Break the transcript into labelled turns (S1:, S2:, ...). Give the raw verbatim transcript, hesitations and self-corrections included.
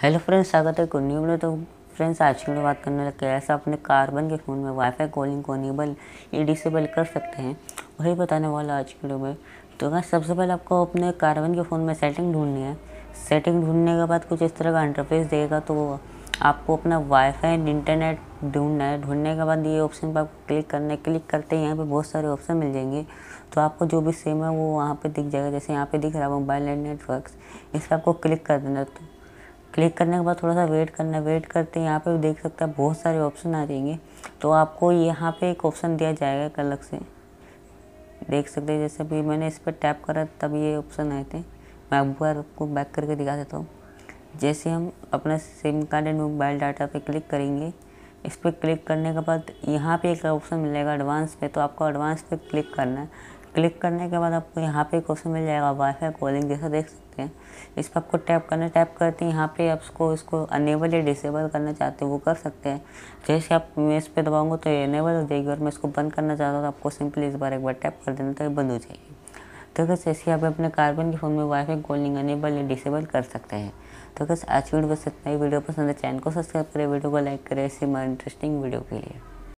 S1: Hello friends, स्वागत है कुछ न्यू वीडियो। तो फ्रेंड्स, आज की वीडियो बात करने लगे ऐसा अपने कार्बन के फ़ोन में वाईफाई कॉलिंग को इनेबल या डिसेबल कर सकते हैं, वही बताने वाला आज की वीडियो में। तो गाइस, सबसे पहले आपको अपने कार्बन के फ़ोन में सेटिंग ढूंढनी है। सेटिंग ढूंढने के बाद कुछ इस तरह का इंटरफेस देगा, तो आपको अपना वाईफाई इंटरनेट ढूंढना है। ढूंढने के बाद ये ऑप्शन पर आपको क्लिक करना है। क्लिक करते ही यहाँ पे बहुत सारे ऑप्शन मिल जाएंगे, तो आपको जो भी सिम है वो वहाँ पे दिख जाएगा। जैसे यहाँ पे दिख रहा है मोबाइल एंड नेटवर्क्स, इस पर आपको क्लिक कर देना। तो क्लिक करने के बाद थोड़ा सा वेट करना है। वेट करते हैं यहाँ पे देख सकते हैं बहुत सारे ऑप्शन आ जाएंगे। तो आपको यहाँ पे एक ऑप्शन दिया जाएगा एक अलग से, देख सकते हैं। जैसे अभी मैंने इस पर टैप करा तब ये ऑप्शन आए थे। मैं एक बार आपको बैक करके दिखा देता हूँ। जैसे हम अपना SIM card and mobile data पे क्लिक करेंगे, इस पर क्लिक करने के बाद यहाँ पे एक ऑप्शन मिलेगा एडवांस पे, तो आपको एडवांस पे क्लिक करना है। क्लिक करने के बाद आपको यहाँ पे एक ऑप्शन मिल जाएगा वाईफाई कॉलिंग, जैसा देख सकते हैं। इस पर आपको टैप करना है। टैप करते हैं यहाँ पे आप इसको इसको अनेबल या डिसेबल करना चाहते हो वो कर सकते हैं। जैसे आप मैं इस पर दबाऊंगा तो ये अनेबल हो जाएगी, और मैं इसको बंद करना चाहता हूँ तो आपको सिंपली इस बार एक बार टैप कर देना तो ये बंद हो जाएगी। तो बस ऐसे आप अपने कार्बन के फ़ोन में वाईफाई कॉलिंग अनेबल या डिसेबल कर सकते हैं। तो बस आज की वीडियो बस इतना ही। वीडियो पसंद है चैनल को सब्सक्राइब करें, वीडियो को लाइक करें ऐसे इंटरेस्टिंग वीडियो के लिए।